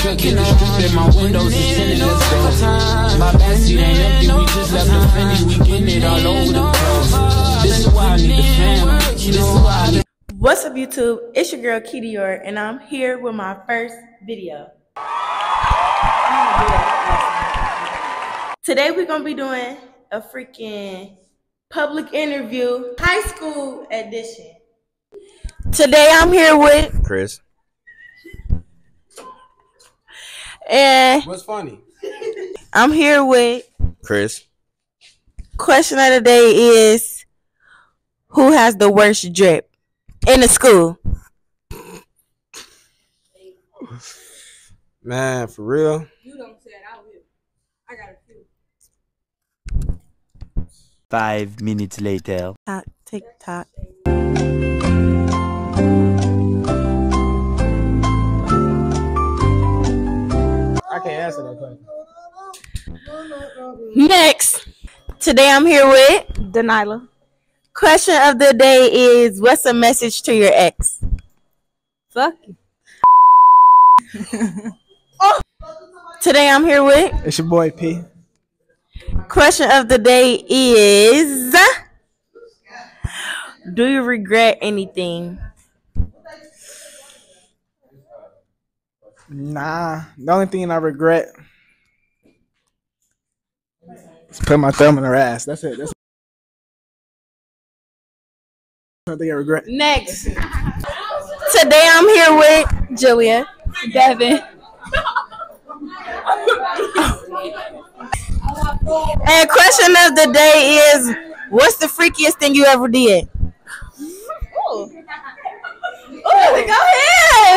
truck in the strip and my windows is tinted. Let's go. My backseat ain't empty, we just left the Fendi. We getting it all over the place. This is why I need the fam. This is why I. What's up, YouTube? It's your girl Kedior, and I'm here with my first video. Today we're gonna be doing a freaking public interview, high school edition. Today I'm here with Chris. And what's funny? I'm here with Chris. Question of the day is, who has the worst drip in the school? Man, for real? You don't say it, I will. I got a few. 5 minutes later. TikTok. I can't answer that question. Next. Today I'm here with Denilah. Question of the day is, what's a message to your ex? Fuck you. Today I'm here with... It's your boy P. Question of the day is, do you regret anything? Nah, the only thing I regret is putting my thumb in her ass. That's it. That's the only thing I regret. Next. Today I'm here with Julia. Devin. And question of the day is, what's the freakiest thing you ever did? Oh, go ahead.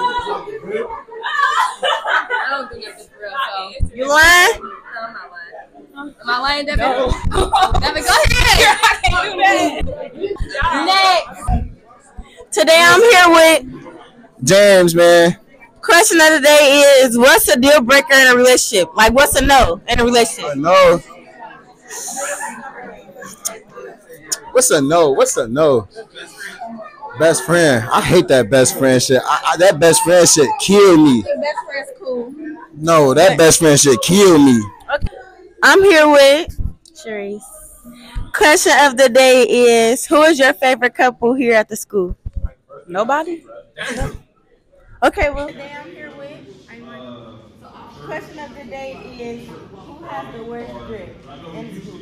I don't think it's for real, so. You lying? No, I'm not lying. Am I lying, Devin? No. Devin, go ahead. I can't do that. Next. Today I'm here with James, man. question of the day is, what's a deal breaker in a relationship? Like, what's a no in a relationship? No. What's a no? What's a no? Best friend. I hate that best friend shit. That best friend shit kill me. Best friend's cool. No, that best friend shit kill me. Okay. I'm here with Sharice. Question of the day is, who is your favorite couple here at the school? Nobody? Okay, well, today I'm here with... Question of the day is, who has the worst grip in school?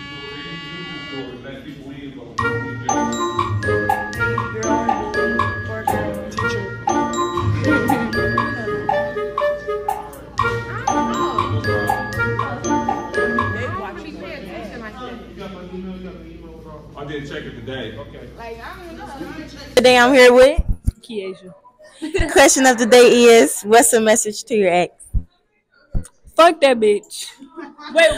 I didn't check it today. Okay. Today I'm here with Kiesha. question of the day is, what's the message to your ex? Fuck that bitch. Wait.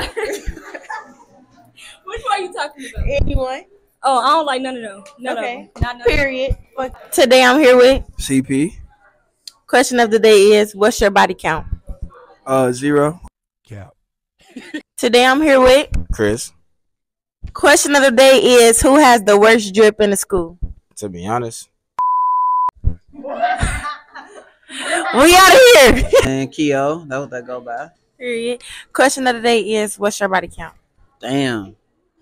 Which one are you talking about? Anyone? Oh, I don't like none of them. None Okay. of them. Not Period. Today I'm here with CP. question of the day is, what's your body count? 0. Yeah. Today I'm here with Chris. question of the day is, who has the worst drip in the school? To be honest. We out of here. And Keo, that what that go by. Period. Question of the day is, what's your body count? Damn.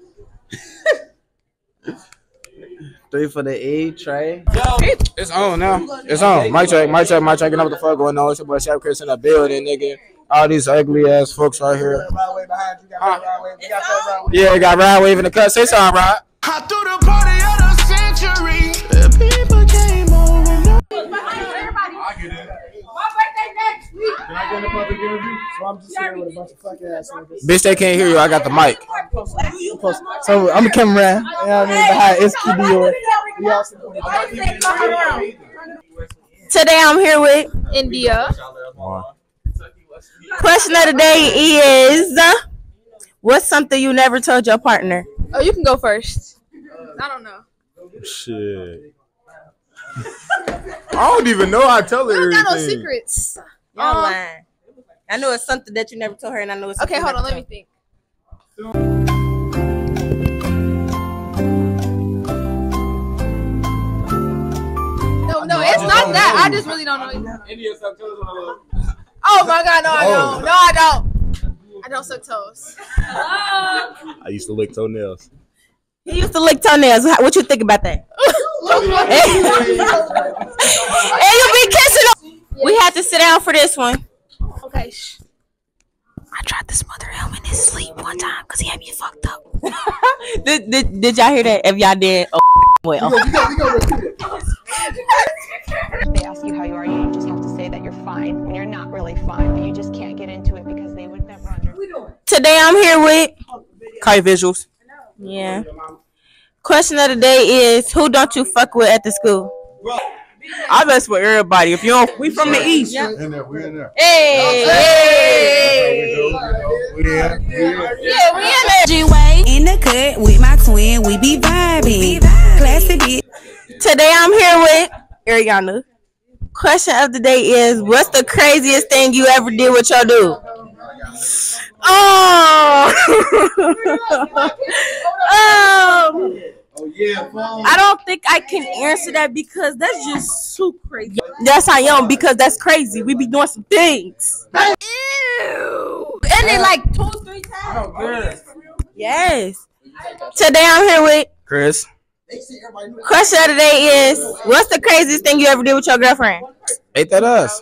3 for the E, Trey. It's on now. It's on. Mic check, mic check, mic check. You know what the fuck going on? It's your boy Chef Chris in the building, nigga. All these ugly ass folks right here. Yeah, got Rod Wave in the cut. Say something, Rod. I threw the party of the century. People came over. I get it. My birthday next week. Can I get in the public interview? So I'm just here with a bunch of fuck ass niggas. Bitch, they can't hear you. I got the mic. So I'm a cameraman. You know what I mean? Behind it's Kedior. We also Today I'm here with India. question of the day is, what's something you never told your partner? Oh, you can go first. I don't know. Shit. I don't even know. I tell her I don't got no everything. secrets. Y'all lying. I know it's something that you never told her, and I know it's Okay, something hold on. you Let me never think. No, It's not that. I just really don't know. India suck toes on a little. Oh my God, no, I don't. No, I don't. I don't suck toes. I used to lick toenails. He used to lick toenails. What you think about that? Hey, you be kissing him. We had to sit down for this one. Okay. I tried to smother him in his sleep one time because he had me fucked up. did y'all hear that? If y'all did, oh well. They ask you how you are, you just have to say that you're fine when you're not really fine, but you just can't get into it because they would never understand. Today I'm here with Kite Visuals. Yeah. Question of the day is, who don't you fuck with at the school? I mess with everybody. If you don't, we from the east. Yeah. In there, we in there. Hey. Yeah, we in there. G-Way in the cut with my twin. We be vibing. Classy bitch. Today I'm here with Ariana. Question of the day is, what's the craziest thing you ever did with your dude? I don't think I can answer that because that's just too crazy. Yes, I am, because that's crazy. We be doing some things. Ew. And they like 2-3 times. Yes. Today I'm here with Chris. Question of the day is, what's the craziest thing you ever did with your girlfriend? Ain't that us?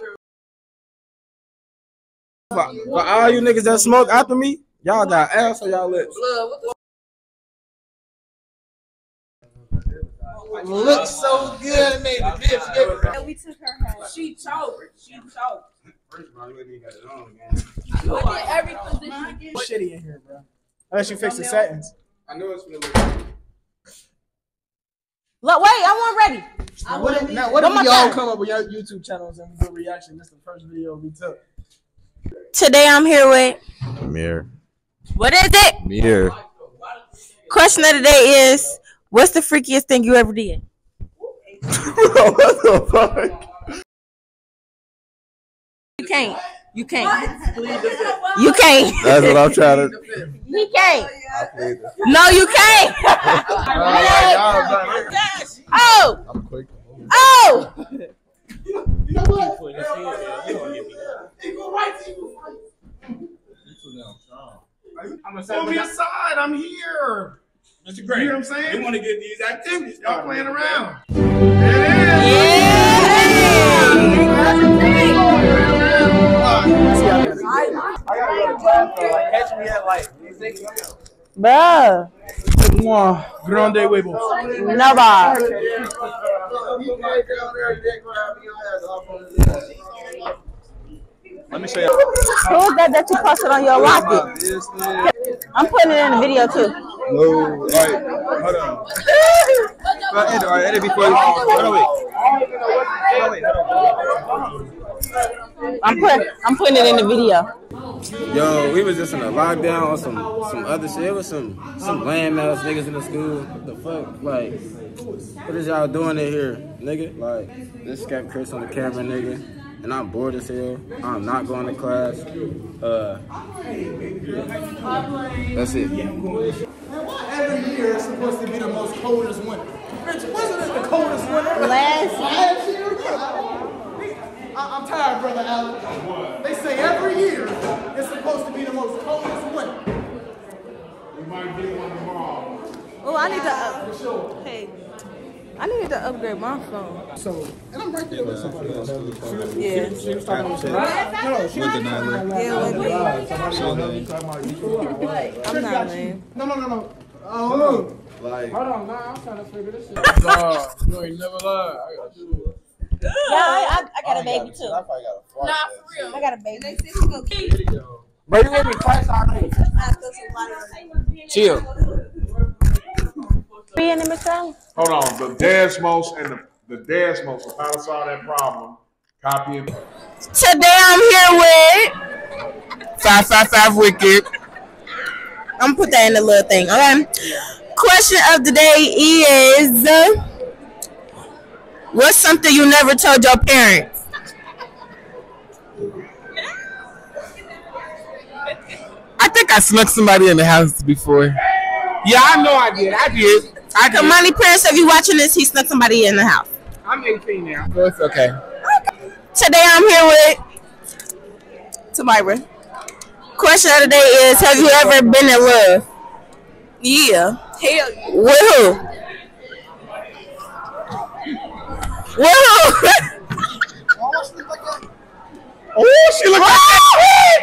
For all you niggas that smoke after me, y'all got ass on y'all lips. Look so good, made the dips. We took her home. She choked. First of all, you ain't got it on again. Look at every position. Shitty in here, bro. Unless you fix the settings. I know it's gonna look. Look, wait, I wasn't ready. What if we all come up with your YouTube channels and we do a reaction? This is the first video we took. Today I'm here with Mirror. What is it? Mirror. Question of the day is, what's the freakiest thing you ever did? What the fuck? You can't. You can't. You can't. That's what I'm trying to. He can't. No, you can't. Oh. I'm quick. Oh. I'm on your side. I'm here. Mr. Gray, you know what I'm saying? You want to get these activities. Y'all playing around. Bruh. Grande huevos. Nobody. Let me show you. Who's that you posted on your rocket? I'm putting it in the video too. No, right. Hold on. All right, edit before you. Hold on, wait. I'm putting it in the video. Yo, we was just in a lockdown on some other shit. It was some lame ass niggas in the school. What the fuck? Like, what is y'all doing in here, nigga? Like, this got Chris on the camera, nigga. And I'm bored as hell. I'm not going to class. That's it. Every year is supposed to be the most coldest winter. Bitch, wasn't it the coldest winter? Last year? I'm tired, Brother Allen. They say every year is supposed to be the most coldest winter. We might get one tomorrow. Oh, I need to hey. I need to upgrade my phone. So, and I'm right there with somebody else. Yeah. She was talking about I'm not lame. No. Like, hold on, man. I'm trying to figure this shit out. You ain't never lied. I got you. Yeah, I got a baby too. Nah, for real. I got a baby. Bro, you with me twice already. Chill. Be in the Michelle. Hold on. The Desmos and the Desmos of how to solve that problem. Copy it. Today I'm here with 555 Wicked. I'm gonna put that in the little thing, okay? Question of the day is, what's something you never told your parents? I think I snuck somebody in the house before. Yeah, I know I did. Kamani parents, if you watching this, he snuck somebody in the house. I I'm 18 now. So it's okay. Today I'm here with Tamira. Question of the day is, have you ever been in love? Yeah. Hell. With who? With who? Oh, she look like that.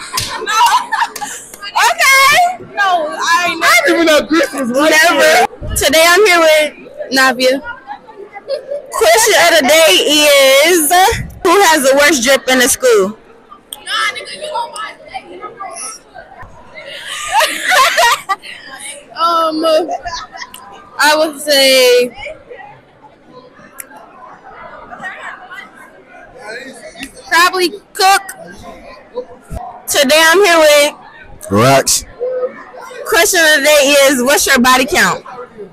Okay. No, I ain't I didn't even know Chris was right Never. there. Today I'm here with Navia. Question of the day is, who has the worst drip in the school? I would say probably Cook. Today I'm here with Rax. question of the day is, what's your body count?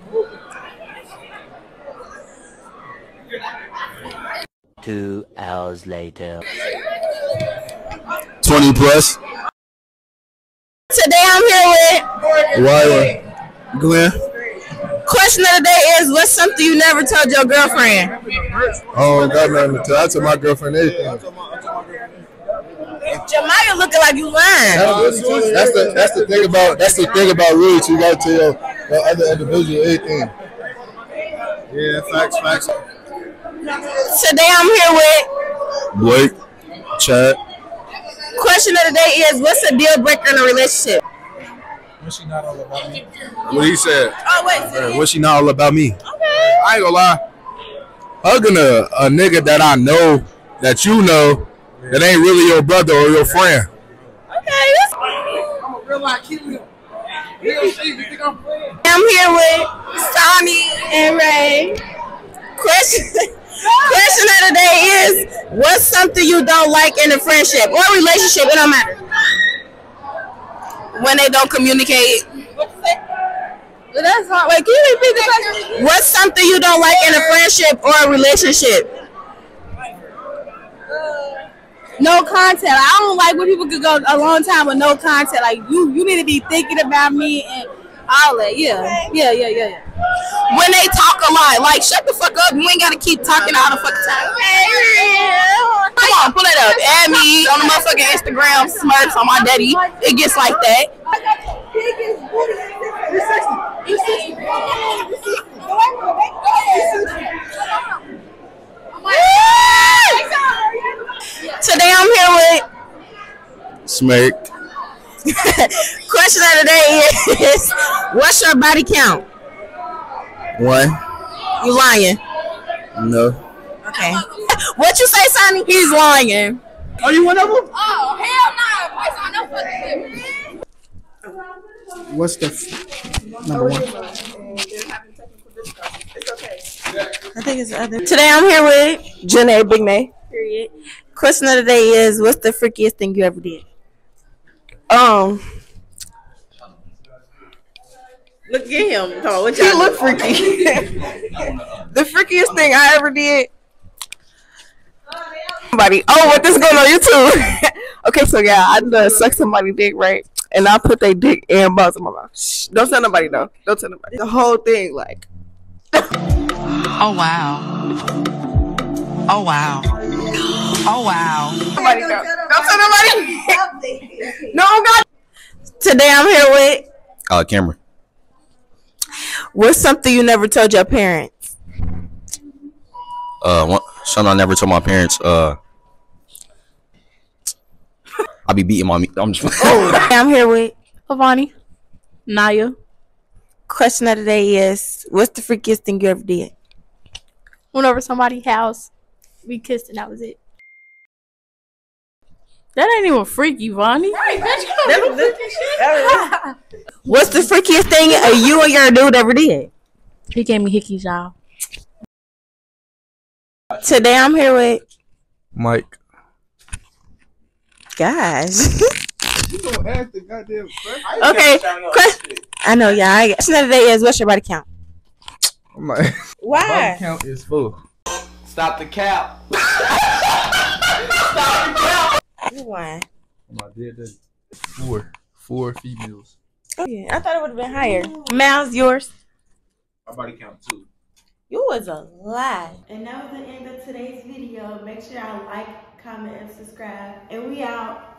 Two hours later. 20 plus. Today I'm here with Rylan. Glenn. question of the day is, what's something you never told your girlfriend? Oh, got nothing to tell. I told my girlfriend everything. Jemiah looking like you lying. That's the thing about roots. You gotta tell the other individual everything. Yeah, facts. Today I'm here with Blake, Chad. question of the day is, what's a deal breaker in a relationship? What he said. Oh wait. What's she not all about me? Okay. I ain't gonna lie. Hugging a nigga that I know, that you know, that ain't really your brother or your friend. Okay. I'm a real life kid. I'm here with Sonny and Ray. Question of the day is, what's something you don't like in a friendship or relationship? It don't matter. When they don't communicate. But that's hard. Wait, can you repeat the question? What's something you don't like in a friendship or a relationship? No contact. I don't like when people could go a long time with no contact. Like you need to be thinking about me and all that. Yeah. When they talk a lot, like shut the fuck up. You ain't gotta keep talking all the fucking time. Come on, pull it up. Add me on the motherfucking Instagram, Smurfs on my daddy. It gets like that. Today I'm here with Smake. question of the day is, what's your body count? 1. You lying? No. Okay. What you say, Sonny? He's lying. Are you one of them? Oh, hell no. No fucking What's the number one? I think it's the other. Today I'm here with Janae Big May. Period. Question of the day is, what's the freakiest thing you ever did? Look at him. He look freaky. The freakiest thing I ever did. Somebody. Oh, what this going on YouTube? Okay, so yeah, I done suck somebody's dick, right? And I put their dick and balls in my mouth. Shh, don't tell nobody though. Don't tell nobody. The whole thing, like. Oh wow. Oh wow. Oh wow. Nobody know. Don't tell nobody. No, God. Today I'm here with Cameron. what's something you never told your parents? Something I never told my parents. I be beating my meat. I'm just. I'm here with Avani. Naya. question of the day is, what's the freakiest thing you ever did? Went over somebody's house. We kissed and that was it. That ain't even freaky, Vonnie. Right, What's the freakiest thing you and your dude ever did? He gave me hickeys, y'all. Today I'm here with Mike. Gosh. You gonna ask the goddamn question? Okay. I know, yeah. Question of the day is, what's your body count? I'm like, Why? body count is full. Stop the cap. Why? I did that. 4 females. Oh, yeah. I thought it would have been higher. Miles, yours? My body count 2. You was a lie. And that was the end of today's video. Make sure y'all like, comment, and subscribe. And we out.